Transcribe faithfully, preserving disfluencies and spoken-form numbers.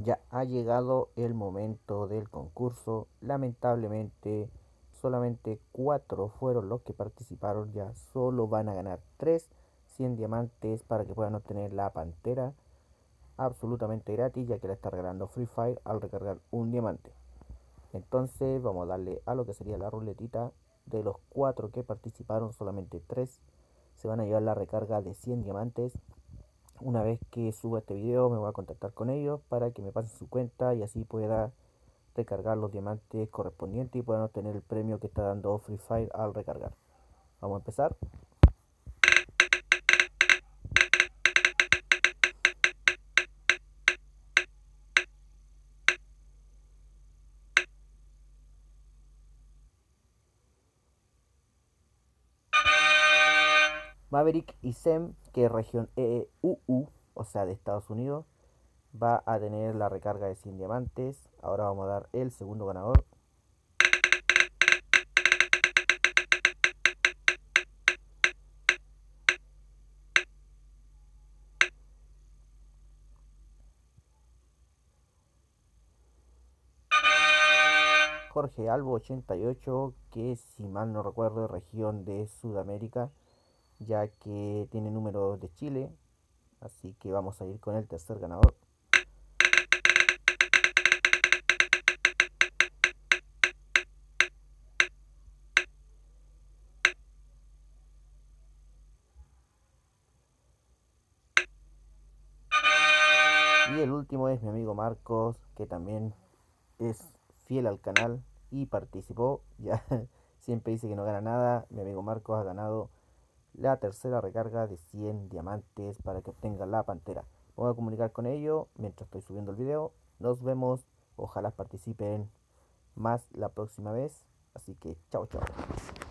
Ya ha llegado el momento del concurso. Lamentablemente, solamente cuatro fueron los que participaron. Ya solo van a ganar tres cien diamantes para que puedan obtener la pantera absolutamente gratis, ya que la está regalando Free Fire al recargar un diamante. Entonces vamos a darle a lo que sería la ruletita. De los cuatro que participaron, solamente tres se van a llevar la recarga de cien diamantes. Una vez que suba este video me voy a contactar con ellos para que me pasen su cuenta y así pueda recargar los diamantes correspondientes y puedan obtener el premio que está dando Free Fire al recargar. Vamos a empezar. Maverick y Sem, que es región E U U, o sea de Estados Unidos, va a tener la recarga de cien diamantes. Ahora vamos a dar el segundo ganador. Jorge Albo ochenta y ocho, que si mal no recuerdo es región de Sudamérica, ya que tiene números de Chile. Así que vamos a ir con el tercer ganador. Y el último es mi amigo Marcos, que también es fiel al canal y participó. Ya siempre dice que no gana nada. Mi amigo Marcos ha ganado la tercera recarga de cien diamantes para que obtenga la pantera. Me voy a comunicar con ellos mientras estoy subiendo el video. Nos vemos. Ojalá participen más la próxima vez. Así que chao, chao.